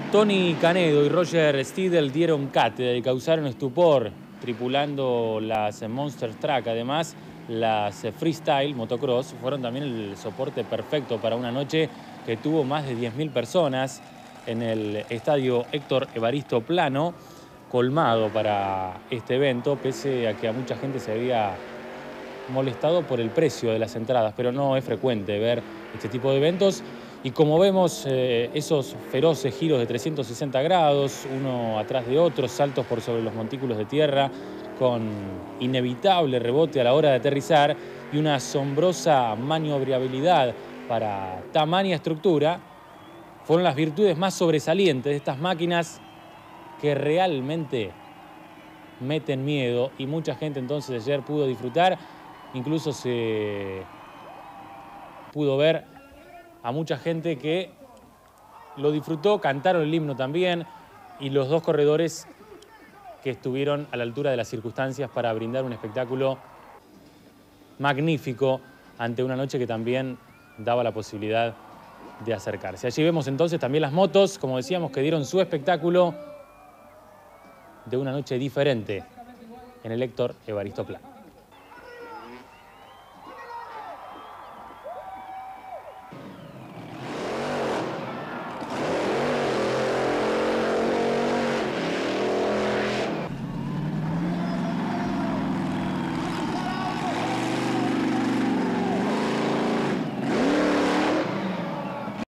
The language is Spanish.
Tony Canedo y Roger Steedle dieron cátedra y causaron estupor tripulando las Monster Truck. Además, las Freestyle Motocross fueron también el soporte perfecto para una noche que tuvo más de 10.000 personas en el estadio Héctor Evaristo Plano, colmado para este evento, pese a que a mucha gente se había molestado por el precio de las entradas, pero no es frecuente ver este tipo de eventos. Y como vemos, esos feroces giros de 360 grados, uno atrás de otro, saltos por sobre los montículos de tierra, con inevitable rebote a la hora de aterrizar y una asombrosa maniobrabilidad para tamaña estructura, fueron las virtudes más sobresalientes de estas máquinas que realmente meten miedo, y mucha gente entonces ayer pudo disfrutar. Incluso se pudo ver a mucha gente que lo disfrutó, cantaron el himno también, y los dos corredores que estuvieron a la altura de las circunstancias para brindar un espectáculo magnífico ante una noche que también daba la posibilidad de acercarse. Allí vemos entonces también las motos, como decíamos, que dieron su espectáculo de una noche diferente en el Héctor Evaristo Plano.